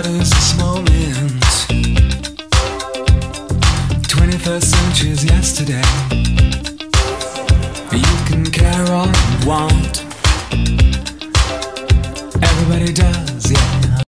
What is this moment? 21st century's yesterday. You can care all you want,